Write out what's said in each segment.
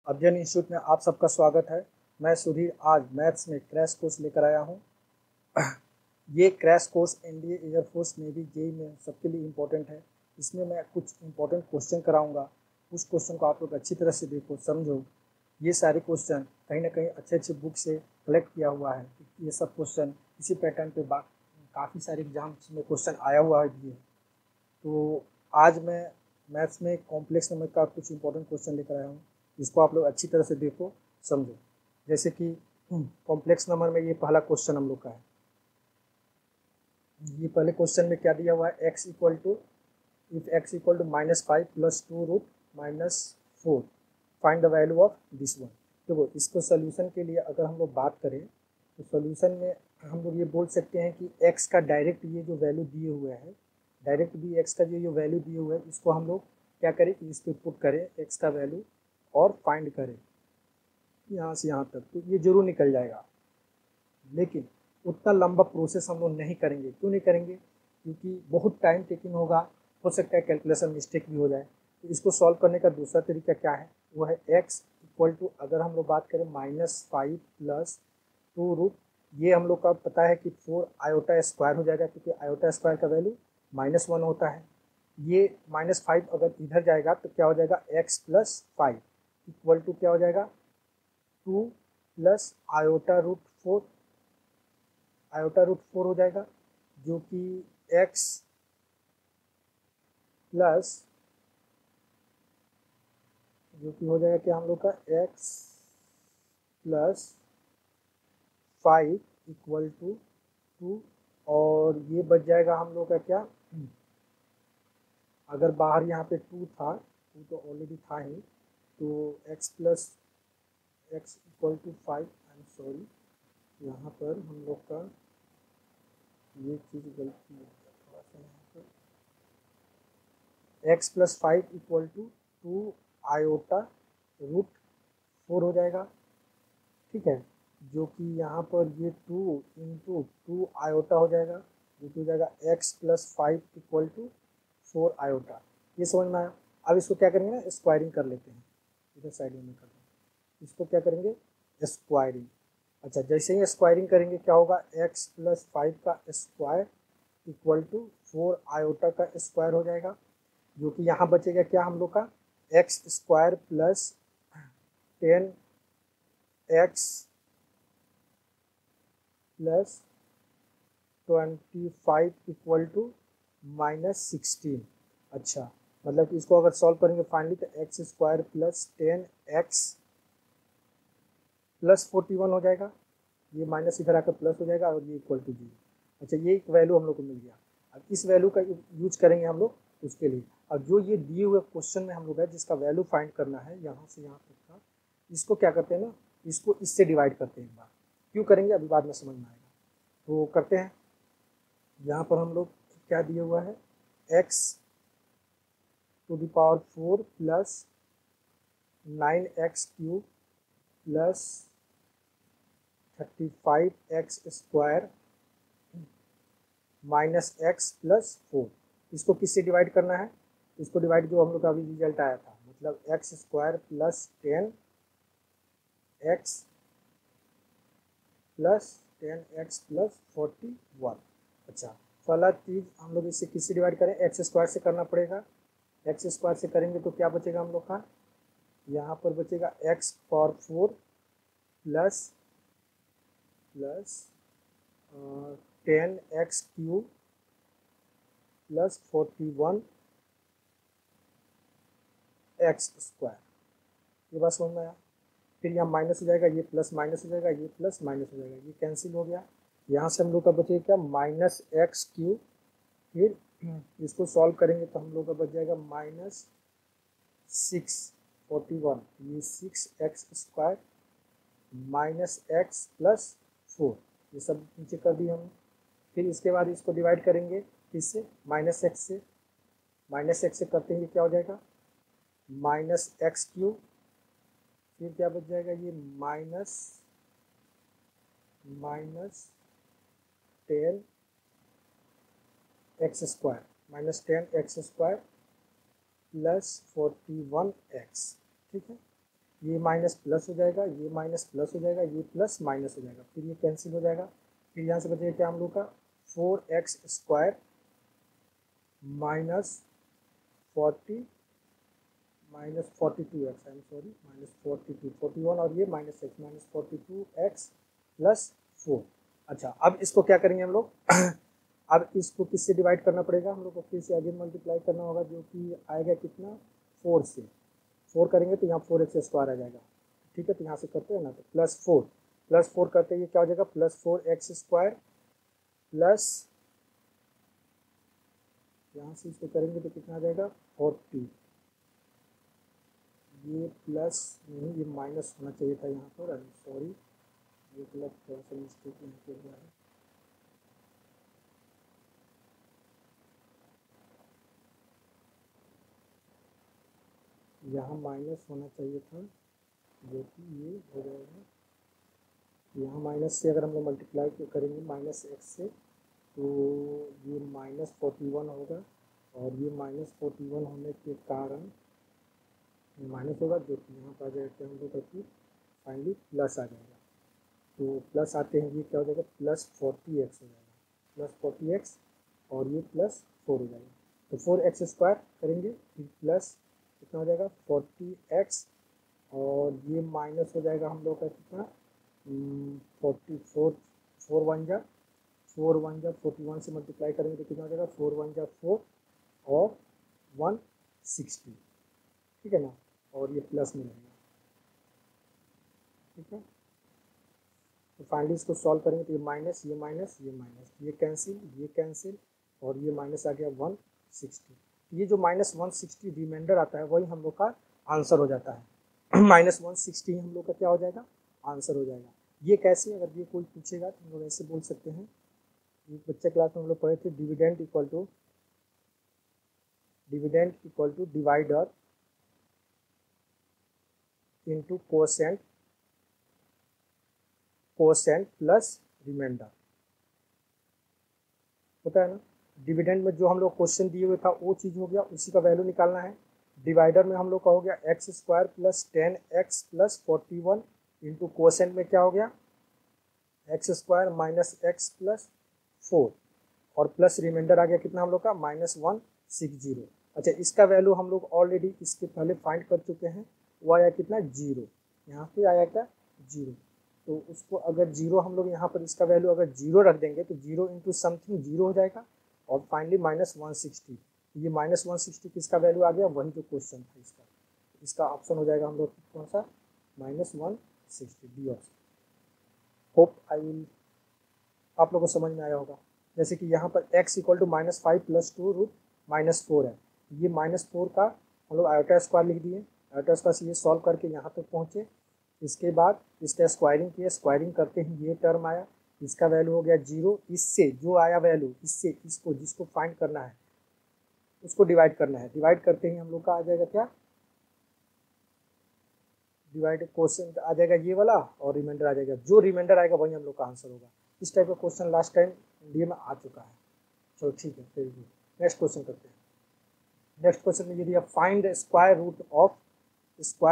अध्ययन इंस्टीट्यूट में आप सबका स्वागत है। मैं सुधीर आज मैथ्स में क्रैश कोर्स लेकर आया हूँ। ये crash course NDA, air force, navy, JEE में सबके लिए इम्पोर्टेंट है। इसमें मैं कुछ इम्पोर्टेंट क्वेश्चन कराऊंगा। उस क्वेश्चन को आप लोग अच्छी तरह से देखो, समझो। ये सारे क्वेश्चन कहीं ना कहीं अच्छे अच्छे बुक से कलेक्ट किया हुआ है। ये सब क्वेश्चन इसी पैटर्न पे काफ़ी सारे एग्जाम्स में क्वेश्चन आया हुआ है भी है। तो आज मैं मैथ्स में कॉम्प्लेक्स नंबर का कुछ इंपॉर्टेंट क्वेश्चन लेकर आया हूँ। इसको आप लोग अच्छी तरह से देखो, समझो। जैसे कि कॉम्प्लेक्स नंबर में ये पहला क्वेश्चन हम लोग का है। ये पहले क्वेश्चन में क्या दिया हुआ है, x equal to if x equal to -5 + 2 root -4 find the value of this one. देखो, इसको सोल्यूशन के लिए अगर हम लोग बात करें तो सोल्यूशन में हम लोग ये बोल सकते हैं कि x का डायरेक्ट ये जो वैल्यू दिए हुए हैं, डायरेक्ट भी x का जो वैल्यू दिए हुए हैं, इसको हम लोग क्या करें कि इस पर पुट करें x का वैल्यू और फाइंड करें यहाँ से यहाँ तक, तो ये जरूर निकल जाएगा। लेकिन उतना लंबा प्रोसेस हम लोग नहीं करेंगे। क्यों नहीं करेंगे? क्योंकि बहुत टाइम टेकिंग होगा, हो सकता है कैलकुलेशन मिस्टेक भी हो जाए। तो इसको सॉल्व करने का दूसरा तरीका क्या है, वो है x इक्वल टू, अगर हम लोग बात करें -5 + 2 रूट, ये हम लोग का पता है कि 4 आयोटा स्क्वायर हो जाएगा, क्योंकि आयोटा स्क्वायर का वैल्यू -1 होता है। ये -5 अगर इधर जाएगा तो क्या हो जाएगा, x + 5 इक्वल टू क्या हो जाएगा, 2 + आयोटा रूट 4 हो जाएगा, जो कि x प्लस, जो कि हो जाएगा क्या हम लोग का, x + 5 इक्वल टू 2। और ये बच जाएगा हम लोग का क्या, अगर बाहर यहाँ पे 2 था, 2 तो ऑलरेडी था ही, तो x equal to 5, I am sorry, यहाँ पर हम लोग का ये चीज़ गलती है थोड़ा सा। यहाँ पर x + 5 equal to 2 iota root 4 हो जाएगा, ठीक है। जो कि यहाँ पर ये 2 इंटू 2 आयोटा हो जाएगा, जो कि हो जाएगा x + 5 इक्वल टू 4 आयोटा। ये समझ में आया? अब इसको क्या करेंगे ना, स्क्वायरिंग कर लेते हैं। इधर साइड में कर दें, इसको क्या करेंगे, स्क्वायरिंग। अच्छा, जैसे ही स्क्वायरिंग करेंगे क्या होगा, x + 5 का स्क्वायर इक्वल टू 4 आयोटा का स्क्वायर हो जाएगा, जो कि यहाँ बचेगा क्या हम लोग का, x square plus 10x plus 25 equal to -16। अच्छा, मतलब कि इसको अगर सॉल्व करेंगे फाइनली तो x square plus 10x plus 41 हो जाएगा। ये माइनस इधर आकर प्लस हो जाएगा और ये इक्वल टू 0। अच्छा, ये एक वैल्यू हम लोग को मिल गया। अब इस वैल्यू का यूज करेंगे हम लोग उसके लिए। अब जो ये दिए हुए क्वेश्चन में हम लोग है जिसका वैल्यू फाइंड करना है यहाँ से यहाँ तक का, इसको क्या करते हैं ना, इसको इससे डिवाइड करते हैं एक बार। क्यों करेंगे अभी बाद में समझ में आएगा। तो करते हैं। यहाँ पर हम लोग क्या दिया हुआ है, x to the power 4 plus 9x³ plus 35x square minus x plus 4। इसको किससे डिवाइड करना है, इसको डिवाइड जो हम लोग का अभी रिजल्ट आया था, मतलब x square plus 10x plus 41। अच्छा, पहला चीज़ हम लोग इसे किससे डिवाइड करें, x स्क्वायर से करना पड़ेगा। x स्क्वायर से करेंगे तो क्या बचेगा हम लोग का, यहाँ पर बचेगा x power 4 plus 10x³ plus 41 x square. ये बात समझ में आया? फिर यहाँ माइनस हो जाएगा, ये प्लस माइनस हो जाएगा, ये प्लस माइनस हो जाएगा, ये कैंसिल हो गया। यहाँ से हम लोग का बचेगा क्या, -x³। फिर इसको सॉल्व करेंगे तो हम लोग का बच जाएगा -641, ये 6x square minus x plus 4, ये सब नीचे कर दिए हम। फिर इसके बाद इसको डिवाइड करेंगे किससे, -x से। -x से करते हैं क्या हो जाएगा, -x³। फिर क्या बच जाएगा, ये minus 10x square plus 41x, ठीक है। ये माइनस प्लस हो जाएगा, ये माइनस प्लस हो जाएगा, ये प्लस माइनस हो जाएगा, फिर ये कैंसिल हो जाएगा। फिर यहाँ से बचेगा क्या हम लोग का 4x² minus 40 minus 42x, I am sorry, minus 42 41 और ये minus x minus 42x plus 4। अच्छा, अब इसको क्या करेंगे हम लोग अब इसको किससे डिवाइड करना पड़ेगा, हम लोग को फिर से अगेन मल्टीप्लाई करना होगा, जो कि आएगा कितना 4 से। 4 करेंगे तो यहाँ 4x² आ जाएगा, ठीक है। तो यहाँ से करते हैं ना, तो +4 करते हैं, ये क्या हो जाएगा +4x² प्लस, यहाँ से इसको करेंगे तो कितना आ जाएगा 40, ये प्लस नहीं, ये माइनस होना चाहिए था यहाँ पर, सॉरी, ये मतलब थोड़ा सा मिस्टेक यहाँ पे हुआ है। यहाँ माइनस होना चाहिए था, जो कि ये हो जाएगा, यहाँ माइनस से अगर हम लोग मल्टीप्लाई करेंगे -x से, तो ये -41 होगा, और ये -41 होने के कारण माइनस होगा, जो कि यहाँ पर आ जाएगा हम लोग का फाइनली प्लस आ जाएगा। तो प्लस आते हैं, ये क्या हो जाएगा +40x हो जाएगा, +40x, और ये +4 हो जाएगा। तो 4x² करेंगे, फिर प्लस कितना हो जाएगा 40x, और ये माइनस हो जाएगा हम लोग का कितना 44, 4 1 जा 41 से मल्टीप्लाई करेंगे तो कितना हो जाएगा 4 1 जा 4 और 160, ठीक है ना, और ये प्लस में रहेगा, ठीक है। तो फाइनली इसको सॉल्व करेंगे तो ये माइनस, ये माइनस, ये माइनस, ये कैंसिल, और ये माइनस आ गया 160। ये जो -160 रिमाइंडर आता है वही हम लोग का आंसर हो जाता है -160 हम लोग का क्या हो जाएगा आंसर हो जाएगा। ये कैसे, अगर ये कोई पूछेगा तो हम लोग ऐसे बोल सकते हैं, एक बच्चे क्लास में हम लोग पढ़े थे, dividend equal to divider into quotient plus remainder, होता है ना। डिविडेंड में जो हम लोग क्वेश्चन दिए हुए था वो चीज़ हो गया, उसी का वैल्यू निकालना है। डिवाइडर में हम लोग का हो गया x² plus 10x plus 41, into quotient में क्या हो गया x² माइनस x प्लस 4, और प्लस रिमाइंडर आ गया कितना हम लोग का -160। अच्छा, इसका वैल्यू हम लोग ऑलरेडी इसके पहले फाइंड कर चुके हैं, वो आया कितना 0, यहाँ पे आया क्या 0। तो उसको अगर 0 हम लोग यहाँ पर इसका वैल्यू अगर 0 रख देंगे तो 0 इंटू समथिंग 0 हो जाएगा, और फाइनली -160। ये -160 किसका वैल्यू आ गया, वही जो क्वेश्चन था इसका ऑप्शन हो जाएगा हम लोग कौन सा -160, D option. Hope I will आप लोगों को समझ में आया होगा। जैसे कि यहाँ पर x = -5 + 2 रूट -4 है, ये -4 का हम लोग आयोटा स्क्वायर लिख दिए, आयोटा स्क्वायर से ये सॉल्व करके यहाँ तक पहुँचे। इसके बाद इसका स्क्वायरिंग किया, स्क्वायरिंग करते ही ये टर्म आया, इसका वैल्यू हो गया 0। इससे जो आया वैल्यू, इससे इसको जिसको फाइंड करना है उसको डिवाइड करना है, डिवाइड करते ही हम लोग का आ जाएगा क्या डिवाइड क्वेश्चन आ जाएगा ये वाला, और रिमाइंडर आ जाएगा, जो रिमाइंडर आएगा वही हम लोग का आंसर होगा। इस टाइप का क्वेश्चन लास्ट टाइम इंडिया में आ चुका है। चलो ठीक है, वेरी गुड। नेक्स्ट क्वेश्चन करते हैं। नेक्स्ट क्वेश्चन में ये दिया, find square root of a² -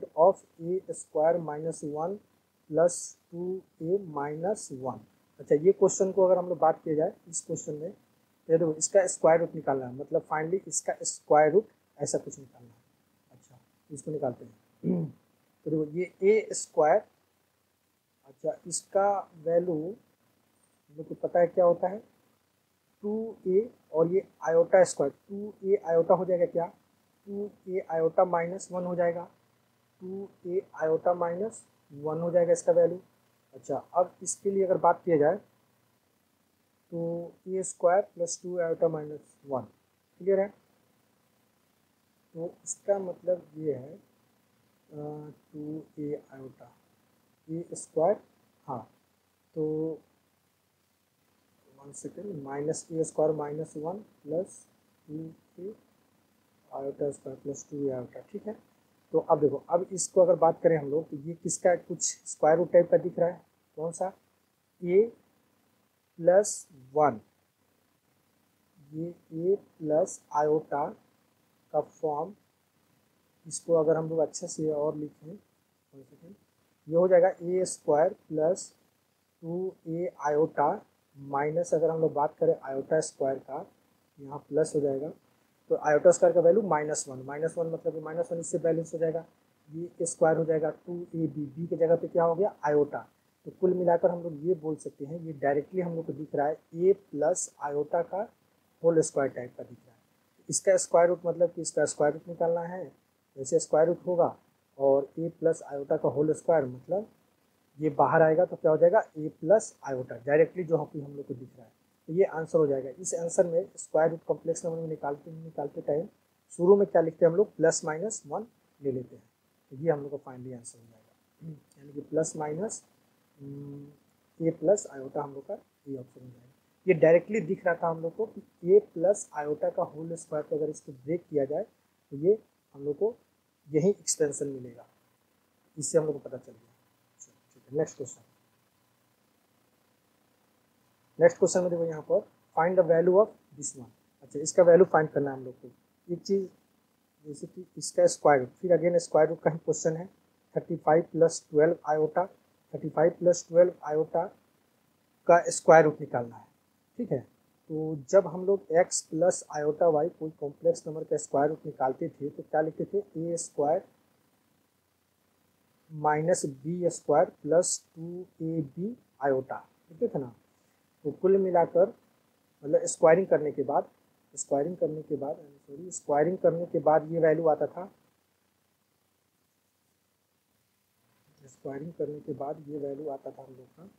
1 + 2a - 1। अच्छा, ये क्वेश्चन को अगर हम लोग बात किया जाए, इस क्वेश्चन में ये देखो इसका स्क्वायर रूट निकालना है, मतलब फाइनली इसका स्क्वायर रूट ऐसा कुछ निकालना है। अच्छा, इसको निकालते हैं। तो देखो ये a², अच्छा इसका वैल्यू हम लोग को पता है क्या होता है 2a, और ये आयोटा स्क्वायर 2a आयोटा हो जाएगा क्या 2a आयोटा -1 हो जाएगा, 2a आयोटा -1 हो जाएगा इसका वैल्यू। अच्छा, अब इसके लिए अगर बात किया जाए तो a² + 2 आयोटा -1, क्लियर है। तो इसका मतलब ये है 2a आयोटा a², हाँ, तो 1 second, -a² -1 + 2a iota square + 2a iota, ठीक है। तो अब देखो, अब इसको अगर बात करें हम लोग तो ये किसका कुछ स्क्वायर रूट टाइप का दिख रहा है, कौन सा a + 1, ये a + आयोटा का फॉर्म, इसको अगर हम लोग अच्छे से और लिखें ये हो जाएगा a square plus 2a iota minus, अगर हम लोग बात करें आयोटा स्क्वायर का, यहाँ प्लस हो जाएगा, तो आयोटा स्क्वायर का वैल्यू -1, -1 मतलब -1 इससे बैलेंस हो जाएगा, ये स्क्वायर हो जाएगा 2ab, बी की जगह पे क्या हो गया आयोटा। तो कुल मिलाकर हम लोग ये बोल सकते हैं, ये डायरेक्टली हम लोग को दिख रहा है a प्लस आयोटा का होल स्क्वायर टाइप का दिख रहा है। इसका स्क्वायर रूट मतलब कि इसका स्क्वायर रूट निकालना है, जैसे स्क्वायर रूट होगा और a प्लस आयोटा का होल स्क्वायर मतलब ये बाहर आएगा तो क्या हो जाएगा a प्लस आयोटा, डायरेक्टली जो हम लोग को दिख रहा है। तो ये आंसर हो जाएगा। इस आंसर में स्क्वायर रूट कॉम्प्लेक्स नंबर में निकालते टाइम शुरू में क्या लिखते हैं हम लोग, +-1 ले लेते हैं, तो ये हम लोग का फाइनली आंसर हो जाएगा, यानी कि plus minus a plus iota हम लोग का ये ऑप्शन हो जाएगा। ये डायरेक्टली दिख रहा था हम लोग को कि a प्लस आयोटा का होल स्क्वायर को अगर इसको ब्रेक किया जाए तो ये हम लोग को यही एक्सपेंशन मिलेगा, इससे हम लोग को पता चल गया। नेक्स्ट क्वेश्चन में देखो यहाँ पर find the value of this one. अच्छा, इसका वैल्यू फाइंड करना है हम लोग को। एक चीज़ जैसे कि इसका स्क्वायर रूट, फिर अगेन स्क्वायर रूट का ही क्वेश्चन है। 35 + 12 आयोटा, 35 + 12 आयोटा का स्क्वायर रूट निकालना है, ठीक है। तो जब हम लोग x प्लस आयोटा y कोई कॉम्प्लेक्स नंबर का स्क्वायर रूट निकालते थे तो क्या लिखते थे, a square minus b square plus 2ab iota, ठीक है ना। तो कुल मिलाकर मतलब स्क्वायरिंग करने के बाद ये वैल्यू आता था, हम लोग का,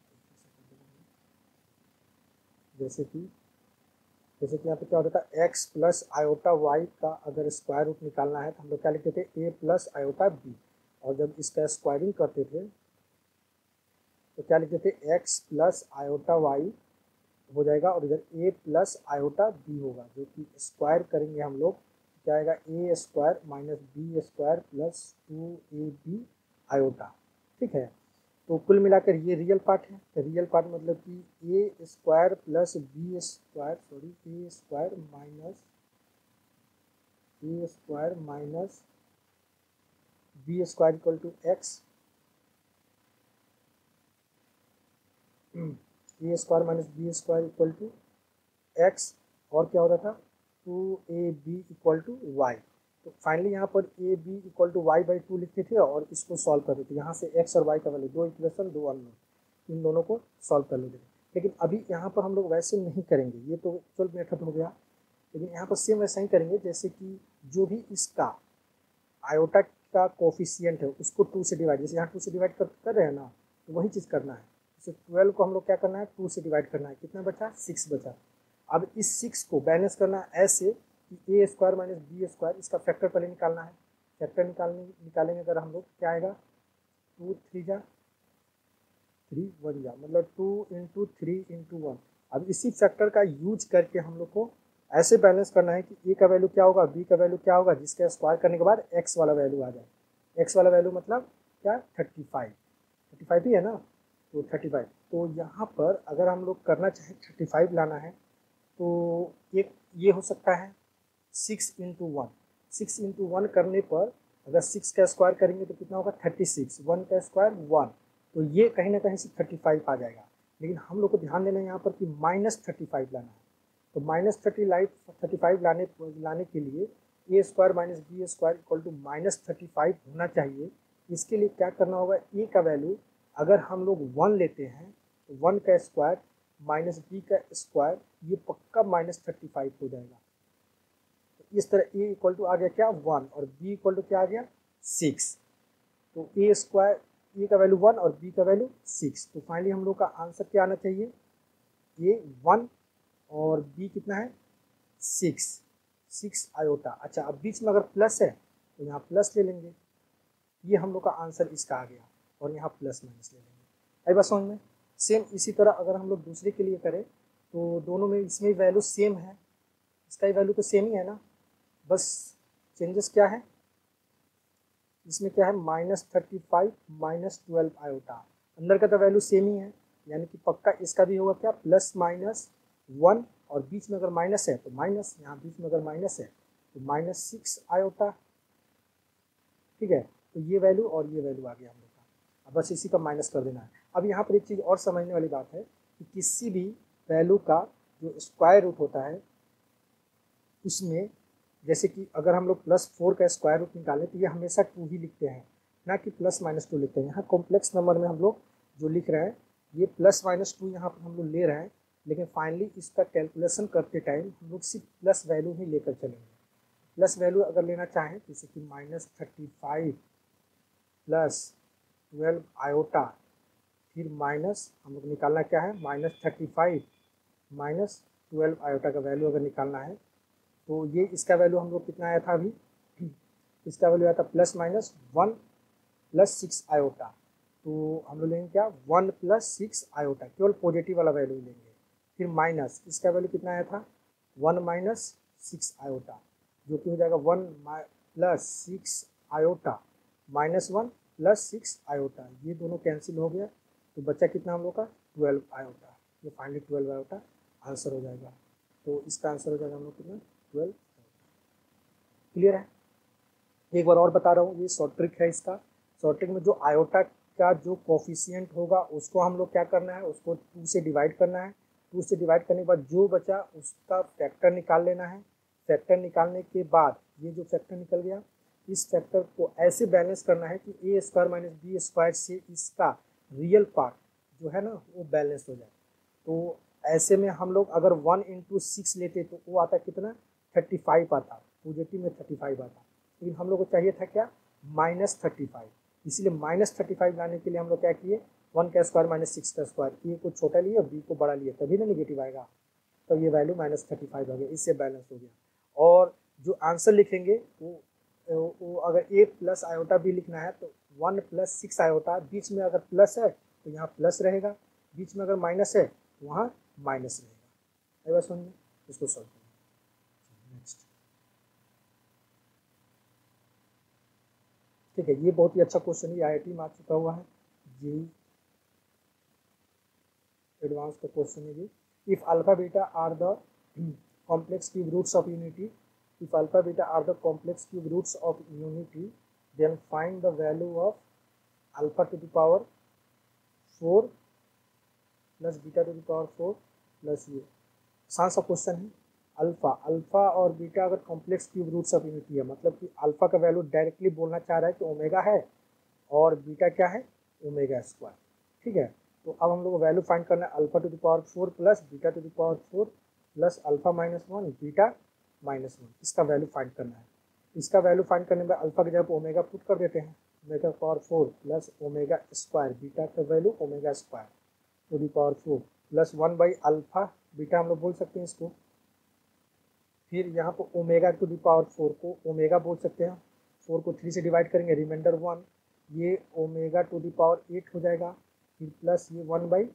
जैसे कि यहाँ पे क्या होता था, x प्लस आयोटा y का अगर स्क्वायर रूट निकालना है तो हम लोग क्या लिखते थे, a प्लस आयोटा b, और जब इसका स्क्वायरिंग करते थे तो क्या लिखते थे, x प्लस आयोटा y हो जाएगा और इधर a प्लस आयोटा b होगा, जो कि स्क्वायर करेंगे हम लोग, क्या आएगा a square minus b square plus 2ab iota, ठीक है। तो कुल मिलाकर ये रियल पार्ट है। तो रियल पार्ट मतलब कि a square plus b square a square minus b square equal to x, a square minus b square equal to x, और क्या होता था 2ab इक्वल टू वाई। तो फाइनली यहाँ पर a b equal to y by 2 लिखते थे और इसको सॉल्व करते थे। यहाँ से एक्स और वाई का वैल्यू, दो इक्वेशन दो अननोन, इन दोनों को सॉल्व कर लेते थे। लेकिन अभी यहाँ पर हम लोग वैसे नहीं करेंगे, ये तो एक्चुअल मेथड हो गया, लेकिन यहाँ पर सेम वैसा ही करेंगे जैसे कि जो भी इसका आयोटा का कोफिशियंट है उसको 2 से डिवाइड, जैसे यहाँ 2 से डिवाइड कर रहे हैं ना, तो वही चीज़ करना है। जैसे 12 को हम लोग क्या करना है, 2 से डिवाइड करना है, कितना बचा 6 बचा। अब इस 6 को बैलेंस करना है ऐसे कि a square minus b square, इसका फैक्टर पहले निकालना है। फैक्टर निकालेंगे अगर हम लोग, क्या आएगा 2 3 जा 3 1 जा, मतलब 2 × 3 × 1। अब इसी फैक्टर का यूज करके हम लोग को ऐसे बैलेंस करना है कि ए का वैल्यू क्या होगा, बी का वैल्यू क्या होगा, जिसका स्क्वायर करने के बाद एक्स वाला वैल्यू आ जाए। एक्स वाला वैल्यू मतलब क्या, 35 ही है ना, तो 35। तो यहाँ पर अगर हम लोग करना चाहें 35 लाना है तो एक ये हो सकता है 6 × 1। 6 × 1 करने पर अगर 6 का स्क्वायर करेंगे तो कितना होगा 36, 1 का स्क्वायर 1, तो ये कहीं ना कहीं से 35 आ जाएगा। लेकिन हम लोग को ध्यान देना है यहाँ पर कि -35 लाना है। तो -35 लाने के लिए a square minus b square equal to -35 होना चाहिए। इसके लिए क्या करना होगा, ए का वैल्यू अगर हम लोग 1 लेते हैं तो 1 का स्क्वायर माइनस बी का स्क्वायर, ये पक्का -35 हो जाएगा। तो इस तरह ए इक्वल टू आ गया क्या 1 और बी इक्वल टू क्या आ गया 6। तो ए स्क्वायर, ए का वैल्यू 1 और बी का वैल्यू 6। तो फाइनली हम लोग का आंसर क्या आना चाहिए, ए 1 और बी कितना है 6 आयोटा। अच्छा, अब बीच में अगर प्लस है तो यहाँ प्लस ले लेंगे, ये हम लोग का आंसर इसका आ गया, और यहाँ प्लस माइनस ले लेंगे। आई बात समझ में। सेम इसी तरह अगर हम लोग दूसरे के लिए करें तो दोनों में इसमें वैल्यू सेम है, इसका ही वैल्यू तो सेम ही है ना, बस चेंजेस क्या है, इसमें क्या है -35 -12 आयोटा, अंदर का तो वैल्यू सेम ही है, यानी कि पक्का इसका भी होगा क्या +-1, और बीच में अगर माइनस है तो माइनस, यहाँ बीच में अगर माइनस है तो -6 आयोटा, ठीक है। तो ये वैल्यू और ये वैल्यू आ गया हम लोग का। अब बस इसी का माइनस कर देना है। अब यहाँ पर एक चीज़ और समझने वाली बात है कि किसी भी वैल्यू का जो स्क्वायर रूट होता है उसमें, जैसे कि अगर हम लोग +4 का स्क्वायर रूट निकालें तो ये हमेशा 2 ही लिखते हैं, ना कि +-2 लिखते हैं। यहाँ कॉम्प्लेक्स नंबर में हम लोग जो लिख रहे हैं ये +-2 यहाँ पर हम लोग ले रहे हैं, लेकिन फाइनली इसका कैलकुलेशन करते टाइम हम लोग सिर्फ प्लस वैल्यू ही लेकर चलेंगे। प्लस वैल्यू अगर लेना चाहें जैसे कि -35 + 12 आयोटा, फिर माइनस हम लोग निकालना क्या है, -35 - 12 आयोटा का वैल्यू अगर निकालना है तो ये इसका वैल्यू हम लोग कितना आया था अभी, इसका वैल्यू आया था +-1 + 6 आयोटा। तो हम लोग लेंगे क्या, 1 + 6 आयोटा, केवल पॉजिटिव वाला वैल्यू लेंगे। फिर माइनस इसका वैल्यू कितना आया था, 1 - 6 आयोटा, जो कि हो जाएगा 1 + 6 आयोटा -1 + 6 आयोटा। ये दोनों कैंसिल हो गया तो बचा कितना हम लोग का, 12 आयोटा। ये फाइनली 12 आयोटा आंसर हो जाएगा। तो इसका आंसर हो जाएगा हम लोग कितना, 12 आयोटा। क्लियर है। एक बार और बता रहा हूँ, ये शॉर्ट ट्रिक है इसका। शॉर्ट ट्रिक में जो आयोटा का जो कोफिशिएंट होगा उसको हम लोग क्या करना है, उसको 2 से डिवाइड करना है। 2 से डिवाइड करने के बाद जो बचा उसका फैक्टर निकाल लेना है। फैक्टर निकालने के बाद ये जो फैक्टर निकल गया, इस फैक्टर को ऐसे बैलेंस करना है कि a² - b² से इसका रियल पार्ट जो है ना वो बैलेंस हो जाए। तो ऐसे में हम लोग अगर 1 × 6 लेते तो वो आता कितना, 35 आता, पॉजिटिव में 35 आता। लेकिन हम लोग को चाहिए था क्या, -35, इसलिए -35 लाने के लिए हम लोग क्या किए, 1 का स्क्वायर - 6 का स्क्वायर, ए को छोटा लिए और बी को बड़ा लिए, तभी ना निगेटिव आएगा। तो ये वैल्यू -35 हो गया, इससे बैलेंस हो गया। और जो आंसर लिखेंगे वो अगर a + आयोटा भी लिखना है तो 1 + 6 आयोटा, बीच में अगर प्लस है तो यहाँ प्लस रहेगा, बीच में अगर माइनस है तो वहाँ माइनस रहेगा। है बस समझ में, इसको सॉल्व करें। नेक्स्ट, ठीक है, ये बहुत ही अच्छा क्वेश्चन है, IIT में आ चुका हुआ है, ये एडवांस का क्वेश्चन है। ये if alpha beta are the complex cube roots of unity, if alpha beta are the complex cube roots of unity, then find the value of alpha to the power 4 plus beta to the power 4 plus ये आसान सा question है। Alpha और beta अगर complex cube roots of unity है, मतलब कि alpha का वैल्यू डायरेक्टली बोलना चाह रहा है कि ओमेगा है और बीटा क्या है, ओमेगा²। ठीक है, तो अब हम लोग को वैल्यू फाइंड करना है alpha to the power 4 plus beta to the power 4 plus alpha -1 beta -1, इसका वैल्यू फाइंड करना है। इसका वैल्यू फाइंड करने में अल्फा की जगह ओमेगा पुट कर देते हैं, omega power 4 plus omega, beta का value omega to the power 4 plus 1/अल्फा, बीटा हम लोग बोल सकते हैं इसको। फिर यहाँ पर ओमेगा टू दी पावर 4 को ओमेगा बोल सकते हैं, 4 को 3 से डिवाइड करेंगे, रिमाइंडर 1, ये ओमेगा टू दी पावर 8 हो जाएगा। फिर प्लस ये 1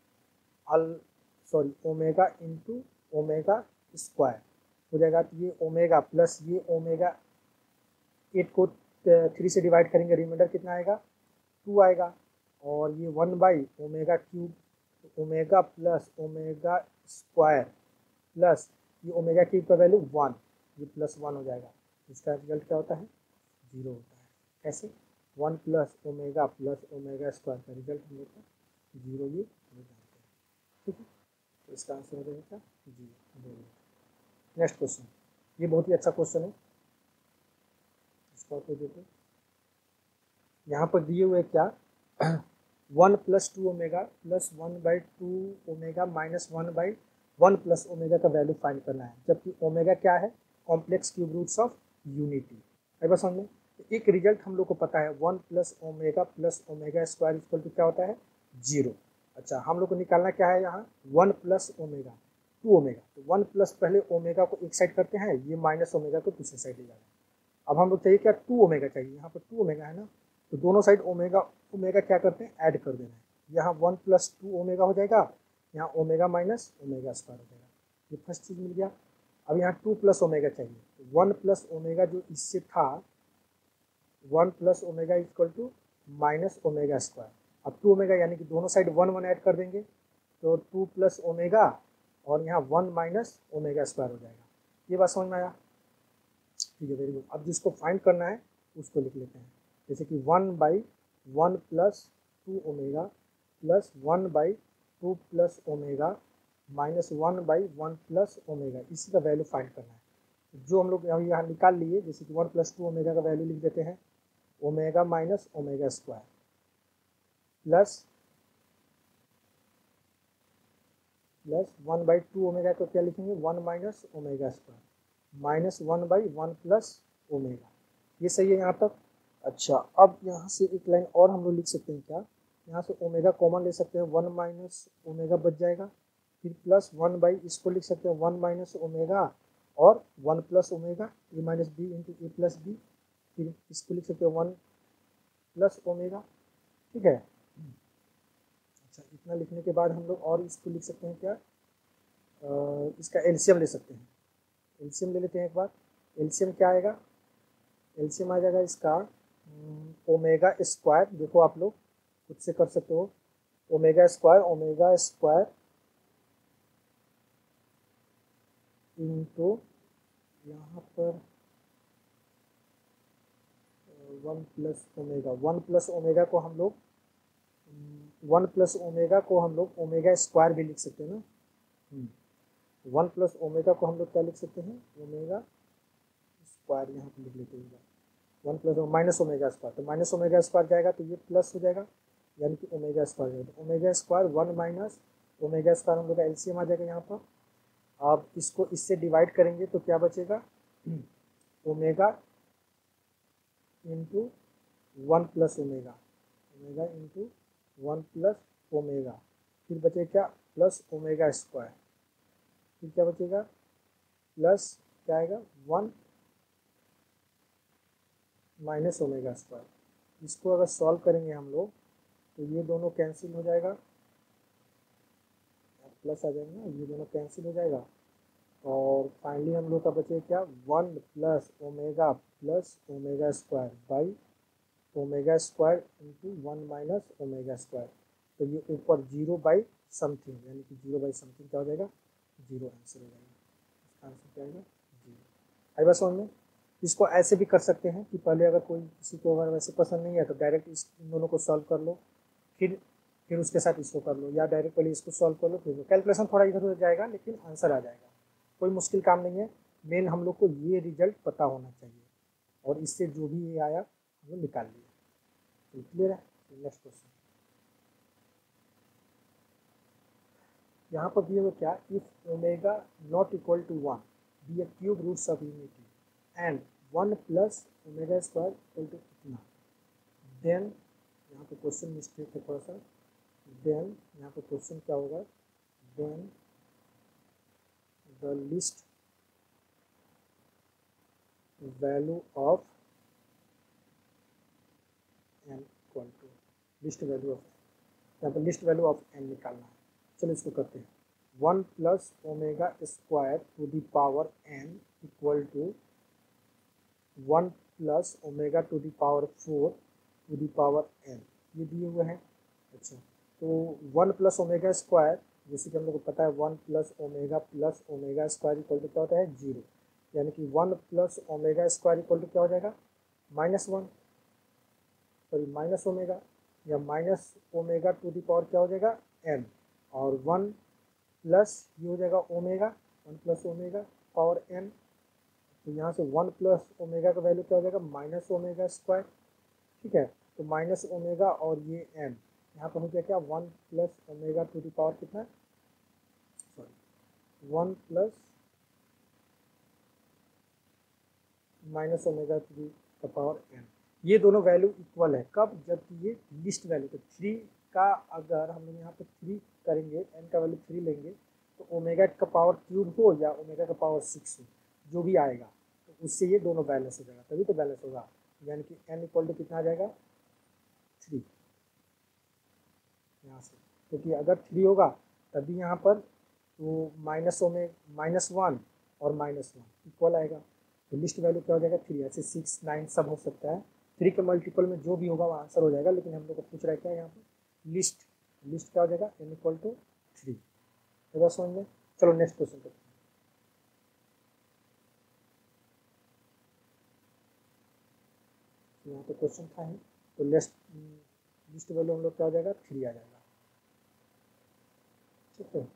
ओमेगा इंटू ओमेगा² हो जाएगा। तो ये ओमेगा प्लस ये ओमेगा 8 को 3 से डिवाइड करेंगे, रिमाइंडर कितना आएगा, 2 आएगा। और ये 1/ओमेगा³ ओमेगा प्लस ओमेगा² प्लस ये ओमेगा³ का वैल्यू 1, ये +1 हो जाएगा। इसका रिजल्ट क्या होता है, 0 होता है। कैसे, 1 + ओमेगा प्लस ओमेगा² का रिजल्ट हम लोग का 0 ये हो जाता है। ठीक है, तो इसका आंसर हो जाएगा 0। नेक्स्ट क्वेश्चन, ये बहुत ही अच्छा क्वेश्चन है, इसको आप देखो। यहाँ पर दिए हुए क्या, 1 + 2 omega plus 1/2 omega minus 1/1 plus omega का वैल्यू फाइंड करना है, जबकि ओमेगा क्या है, complex cube roots of unity. है बस समझ में। एक रिजल्ट हम लोग को पता है 1 + omega plus omega equal to क्या होता है, 0। अच्छा, हम लोग को निकालना क्या है यहाँ, 1 + ओमेगा 2 ओमेगा, तो 1 प्लस पहले ओमेगा को एक साइड करते हैं, ये माइनस ओमेगा को दूसरी साइड ले जाना है। अब हम लोग चाहिए क्या, 2 ओमेगा चाहिए, यहाँ पर 2 ओमेगा है ना, तो दोनों साइड ओमेगा क्या करते हैं, ऐड कर देना है। यहाँ 1 + 2 ओमेगा हो जाएगा, यहाँ ओमेगा माइनस ओमेगा² हो जाएगा। ये फर्स्ट चीज़ मिल गया। अब यहाँ 2 + ओमेगा चाहिए, 1 + ओमेगा जो इससे था, 1 + ओमेगा इक्वल टू -ओमेगा²। अब 2 ओमेगा यानी कि दोनों साइड 1 1 ऐड कर देंगे, तो 2 + ओमेगा और यहाँ 1 - ओमेगा² हो जाएगा। ये बात समझ में आया, ठीक है, वेरी गुड। अब जिसको फाइंड करना है उसको लिख लेते हैं। जैसे कि 1/1 + 2 omega plus 1/2 + omega minus 1/1 + omega, इसी का वैल्यू फाइंड करना है। जो हम लोग यहाँ निकाल लिए, जैसे कि 1 + 2 ओमेगा का वैल्यू लिख देते हैं omega minus omega square plus 1/2 omega को क्या लिखेंगे 1 minus omega square minus 1/1 + omega. ये सही है यहाँ तक। अच्छा, अब यहाँ से एक लाइन और हम लोग लिख सकते हैं क्या, यहाँ से ओमेगा कॉमन ले सकते हैं, 1 माइनस ओमेगा बच जाएगा, फिर प्लस 1 इसको लिख सकते हैं 1 माइनस ओमेगा और 1 + omega A minus B into A plus B, फिर इसको लिख सकते हैं 1 + ओमेगा। ठीक है। अच्छा, इतना लिखने के बाद हम लोग और इसको लिख सकते हैं क्या, इसका एलसीएम ले सकते हैं। एलसीएम ले लेते हैं एक बार। एलसीएम क्या आएगा, एलसीएम आ जाएगा इसका ओमेगा स्क्वायर, देखो आप लोग खुद से कर सकते हो, ओमेगा स्क्वायर इंटू यहाँ पर 1 + ओमेगा, 1 + ओमेगा को हम लोग 1 + ओमेगा को हम लोग ओमेगा स्क्वायर भी लिख सकते हैं ना। 1 + ओमेगा को हम लोग क्या लिख सकते हैं ओमेगा स्क्वायर, यहाँ पर लिख लेते हैं 1 + माइनस ओमेगा स्क्वायर, तो माइनस ओमेगा स्क्वायर जाएगा तो ये प्लस हो जाएगा, यानी कि ओमेगा स्क्वायर जाएगा। तो omega square 1 minus omega square हम लोग का एलसीएम आ जाएगा यहाँ पर। आप इसको इससे डिवाइड करेंगे तो क्या बचेगा, omega into 1 + omega, omega into 1 + omega, फिर बचेगा क्या प्लस ओमेगा स्क्वायर, फिर क्या बचेगा प्लस क्या आएगा 1 माइनस ओमेगा स्क्वायर। इसको अगर सॉल्व करेंगे हम लोग तो ये दोनों कैंसिल हो जाएगा, प्लस आ जाएगा ना, ये दोनों कैंसिल हो जाएगा और फाइनली हम लोग का बचेगा क्या 1 + omega plus omega square by omega square into 1 minus omega square. तो ये ऊपर 0/समथिंग, यानी कि 0/समथिंग क्या हो जाएगा 0 आंसर हो जाएगा। इसका आंसर क्या आएगा 0। आई बात समझ में। इसको ऐसे भी कर सकते हैं कि पहले अगर कोई किसी को अगर वैसे पसंद नहीं है तो डायरेक्ट इन दोनों को सॉल्व कर लो, फिर उसके साथ इसको कर लो, या डायरेक्ट पहले इसको सॉल्व कर लो, फिर कैलकुलेशन थोड़ा इधर उधर जाएगा लेकिन आंसर आ जाएगा। कोई मुश्किल काम नहीं है, मेन हम लोग को ये रिजल्ट पता होना चाहिए और इससे जो भी ये आया हम लोग निकाल लिया। क्लियर है। नेक्स्ट क्वेश्चन यहाँ पर दिए हुए क्या, if omega not equal to 1 be a cube roots of unity and 1 + omega square equal to इतना, देन यहाँ पे क्वेश्चन मिस्टेक है थोड़ा सा, देन यहाँ पे क्वेश्चन क्या होगा, then the least value of n equal to, least value of, यहाँ पर लिस्ट वैल्यू ऑफ एन निकालना है। चलो इसको करते हैं, 1 + omega square to the power n equal to 1 + omega to the power 4 to the power n, ये दिए हुए हैं। अच्छा, तो 1 + ओमेगा स्क्वायर, जैसे कि हम लोग को पता है 1 + ओमेगा स्क्वायर इक्वल टू क्या होता है 0, यानी कि 1 + ओमेगा स्क्वायर इक्वल टू क्या हो जाएगा -1, सॉरी माइनस ओमेगा, या minus omega to the power क्या हो जाएगा एन, और 1 प्लस ये हो जाएगा ओमेगा, 1 + ओमेगा पावर एन, तो यहाँ से 1 + ओमेगा का वैल्यू क्या हो जाएगा माइनस ओमेगा स्क्वायर। ठीक है, तो माइनस ओमेगा और ये एन, यहाँ पर हो गया क्या 1 + ओमेगा टू द पावर कितना, sorry 1 + minus omega to the power n. ये दोनों वैल्यू इक्वल है कब, जबकि ये लिस्ट वैल्यू, तो 3 का अगर हम लोग यहाँ पे 3 करेंगे, एन का वैल्यू 3 लेंगे, तो ओमेगा का पावर क्यूब हो या ओमेगा का पावर 6 हो, जो भी आएगा तो उससे ये दोनों बैलेंस हो जाएगा, तभी तो बैलेंस होगा, यानी कि एन इक्वल टू कितना आ जाएगा 3 यहाँ से, क्योंकि अगर 3 होगा तभी यहाँ पर तो -1 और -1 इक्वल आएगा, तो लिस्ट वैल्यू क्या हो जाएगा 3, ऐसे 6, 9 सब हो सकता है, 3 के मल्टीपल में जो भी होगा वो आंसर हो जाएगा, लेकिन हम लोग को पूछ रहा है क्या यहाँ पर लिस्ट क्या हो जाएगा n = 3। होगा समझ में। चलो नेक्स्ट क्वेश्चन करते हैं। यहाँ पे क्वेश्चन था ही, तो लिस्ट वैल्यू हम लोग क्या हो जाएगा 3 आ जाएगा। ठीक है,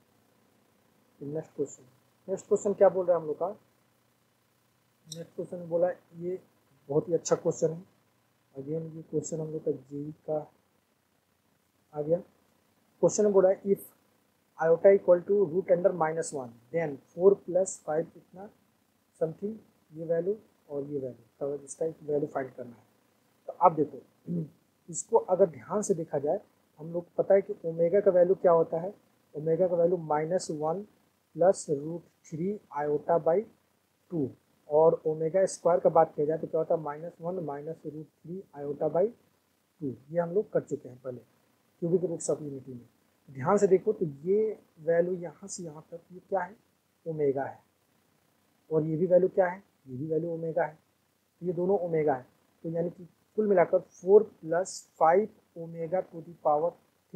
नेक्स्ट क्वेश्चन क्या बोल रहा है हम लोग का, नेक्स्ट क्वेश्चन बोला, ये बहुत ही अच्छा क्वेश्चन है। अगेन ये क्वेश्चन हम लोग का जेई का आ गया। क्वेश्चन बोला है if iota equal to root under -1 then 4 + 5 कितना समथिंग, ये वैल्यू और ये वैल्यू, तो इसका एक वैल्यू फाइंड करना है। तो आप देखो इसको अगर ध्यान से देखा जाए, हम लोग को पता है कि ओमेगा का वैल्यू क्या होता है, ओमेगा का वैल्यू -1 + √3 आयोटा बाई 2, और ओमेगा स्क्वायर का बात किया जाए तो क्या होता है -1 - √3 आयोटा बाई 2। ये हम लोग कर चुके हैं पहले क्यूबिक रूट्स ऑफ यूनिटी में। ध्यान से देखो तो ये वैल्यू यहाँ से यहाँ तक ये क्या है, ओमेगा है, और ये भी वैल्यू क्या है, ये भी वैल्यू ओमेगा है, ये दोनों ओमेगा है। तो यानी कि कुल मिलाकर 4 + 5 omega to the power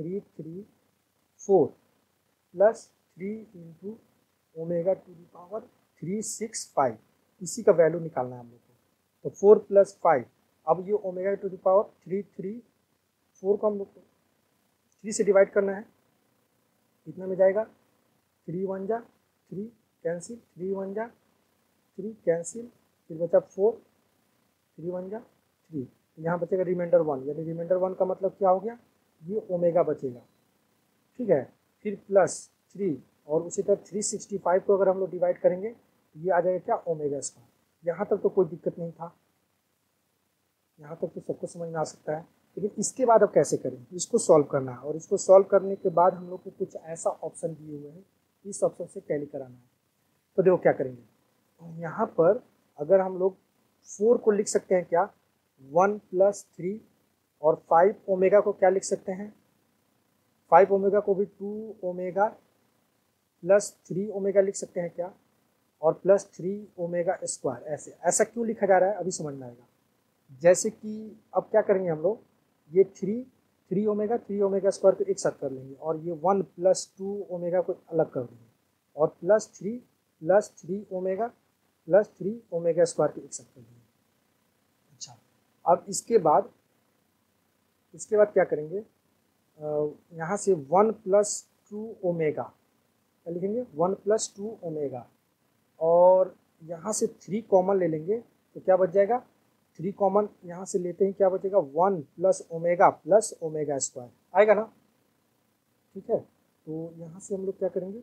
334 + 3 × omega to the power 365, इसी का वैल्यू निकालना है हम लोग को। तो 4 + 5, अब ये ओमेगा टू द पावर 334 को हम लोग को 3 से डिवाइड करना है, कितना में जाएगा, 3 1 जा 3 कैंसिल, 3 1 जा 3 कैंसिल, फिर बचा 4, 3 1 जा 3, यहाँ बचेगा रिमाइंडर 1, यानी रिमाइंडर 1 का मतलब क्या हो गया, ये ओमेगा बचेगा। ठीक है, फिर +3 और उसी तरह 365 को अगर हम लोग डिवाइड करेंगे ये आ जाएगा क्या, ओमेगा स्क्वायर। यहाँ तक तो कोई दिक्कत नहीं था, यहाँ तक तो सबको समझ में आ सकता है। लेकिन इसके बाद अब कैसे करें, इसको सॉल्व करना है, और इसको सॉल्व करने के बाद हम लोग को कुछ ऐसा ऑप्शन दिए हुए हैं, इस ऑप्शन से टैली कराना है। तो देखो क्या करेंगे, यहाँ पर अगर हम लोग 4 को लिख सकते हैं क्या, 1 + 3, और 5 ओमेगा को क्या लिख सकते हैं, 5 ओमेगा को भी 2 ओमेगा + 3 ओमेगा लिख सकते हैं क्या, और +3 ओमेगा स्क्वायर। ऐसा क्यों लिखा जा रहा है अभी समझ में आएगा। जैसे कि अब क्या करेंगे हम लोग, ये 3 ओमेगा स्क्वायर को एक साथ कर लेंगे, और ये 1 + 2 ओमेगा को अलग कर देंगे, और +3 ओमेगा + 3 ओमेगा स्क्वायर को एक साथ कर देंगे। अच्छा, अब इसके बाद क्या करेंगे, यहाँ से 1 + 2 ओमेगा क्या लिखेंगे, 1 + 2 ओमेगा, और यहाँ से 3 कॉमन ले लेंगे तो क्या बच जाएगा, 3 कॉमन यहाँ से लेते हैं, क्या बचेगा, 1 + ओमेगा + ओमेगा स्क्वायर आएगा ना। ठीक है, तो यहाँ से हम लोग क्या करेंगे,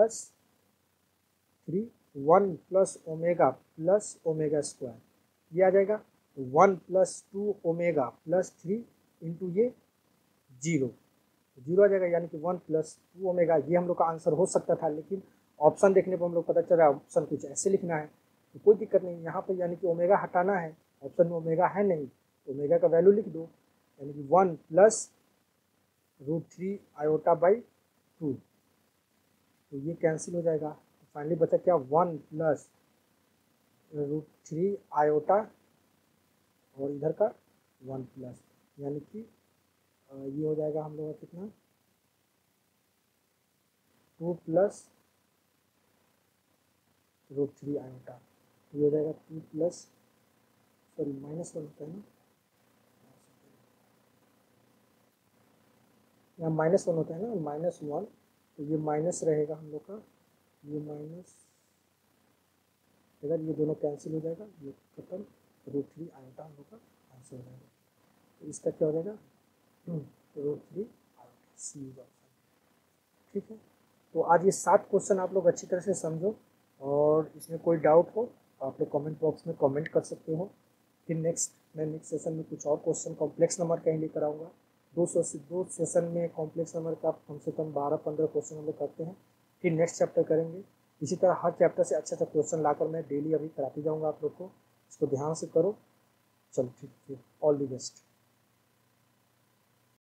+3 1 + ओमेगा + ओमेगा स्क्वायर, ये आ जाएगा 1 + 2 ओमेगा + 3 × ये 0 आ जाएगा, यानी कि 1 + 2 ओमेगा। ये हम लोग का आंसर हो सकता था, लेकिन ऑप्शन देखने पर हम लोग पता चल रहा है ऑप्शन कुछ ऐसे लिखना है, तो कोई दिक्कत नहीं। यहाँ पर यानी कि ओमेगा हटाना है, ऑप्शन में ओमेगा है नहीं, तो ओमेगा का वैल्यू लिख दो, यानी कि 1 + √3 आयोटा बाई 2, तो ये कैंसिल हो जाएगा। फाइनली बचा क्या, 1 + √3 आयोटा, और इधर का 1 +, यानी कि ये हो जाएगा हम लोग का कितना, 2 + √3 आयोटा, ये हो जाएगा 2 + सॉरी -1 होता है ना, यहाँ -1 होता है ना, -1, तो ये माइनस रहेगा हम लोग का, ये माइनस, अगर ये दोनों कैंसिल हो जाएगा, ये खत्म, √3 आयोटा हम लोग का आंसर हो जाएगा। तो इसका क्या हो जाएगा, √3 आयोटा, सी ऑप्शन। ठीक है, तो आज ये 7 क्वेश्चन आप लोग अच्छी तरह से समझो, और इसमें कोई डाउट हो तो आप लोग कमेंट बॉक्स में कमेंट कर सकते हो। फिर मैं नेक्स्ट सेशन में कुछ और क्वेश्चन कॉम्प्लेक्स नंबर कहीं लेकर आऊँगा। 2 सेशन में कॉम्प्लेक्स नंबर का कम से कम 12-15 क्वेश्चन हम लोग करते हैं, फिर नेक्स्ट चैप्टर करेंगे। इसी तरह हर चैप्टर से अच्छा क्वेश्चन लाकर मैं डेली अभी कराती जाऊँगा आप लोग को, इसको ध्यान से करो। चलो ठीक है, ऑल द बेस्ट।